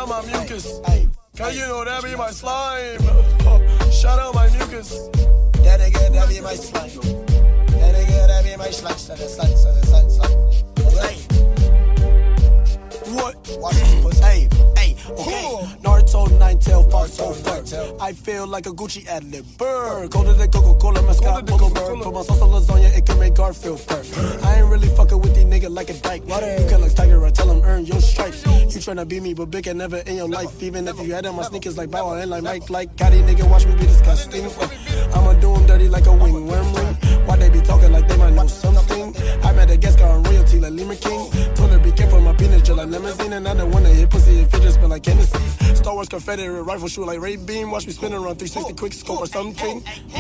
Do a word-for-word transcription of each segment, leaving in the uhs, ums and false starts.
out my mucus. Cause you know that be my slime. Shout out my mucus. That nigga, that be my slime. That nigga, that be my slime. Slime, slime, slime, slime, slime. What? Watch this pussy. Hey, hey, okay. Naruto, nine tail, fox, so bird. I feel like a Gucci ad-lib bird. Colder than Coca-Cola, mascot, polo bird. Put my sauce on lasagna, it can make Garfield purr. I ain't really fucking with these niggas like a dyke. You can like Tiger, I tell him earn your stripes. You tryna beat me, but big and never in your life. Even if you had on my sneakers like Bow and like Mike, like Gotti, nigga, watch me be disgusting. I'ma do him dirty like a wing worm ring. Why they be talking like they might know something? I met a guest car on royalty like Lima King. Told her be careful, my penis just like limousine. And I don't wanna hit pussy if it just smell like Hennessy. Star Wars Confederate rifle shoot like Ray Beam. Watch me spin around three sixty quick scope or something.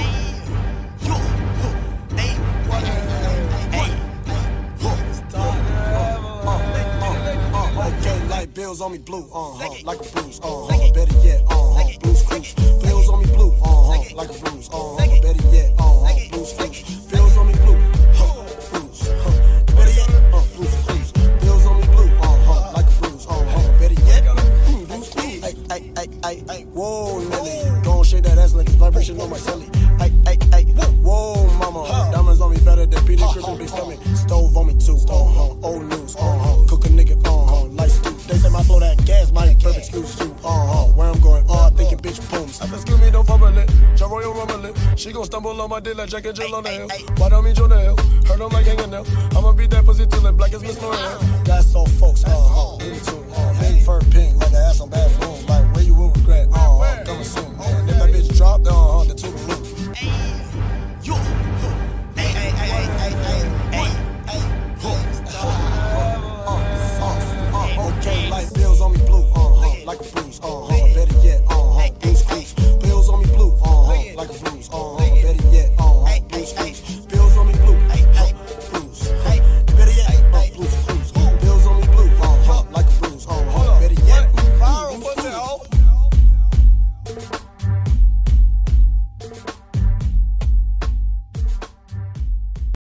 Okay, like bills on me blue, uh-huh, like a bruise, uh-huh, better yet, uh-huh, blues cruise. Bills on me blue, uh-huh, like a bruise, uh-huh, better yet, uh-huh, blues cruise. Bills on me blue, huh, bruise, huh, better yet, uh, blues cruise. Bills on me blue, uh-huh, like a bruise, uh-huh, better yet, mm, blues cruise. Ay, ay, ay, ay, ay, whoa, Nelly, don't shake that ass like it's vibration on my celly. Ay, ay, ay, whoa, mama, diamonds on me fatter than Peter Griffin, big stomach. Stove on me too, uh-huh, old news, uh-huh, cook a nigga, uh-huh, like stew. They say my flow that gas might perfect excuse you, uh-huh, where I'm going, uh, thinking bitch booms. I excuse me, don't fumble it, John Royal rumble it. She gon' stumble on my dick like Jack and Jill on the hill. Why don't me Jonah Hill? Heard him like hanging now. I'ma beat that pussy till it black as Miss L'Oreal. That's all folks, uh-huh, me too, uh, big fur pink, like an ass on bad boom. Like where you will regret, uh-huh, coming soon. And if that bitch dropped, uh-huh, the two blue. Okay, like bills on me blue, uh-huh, like a bruise, uh-huh, better yet, uh-huh, blues cruise. Bills on me blue, uh-huh, like a bruise, uh-huh.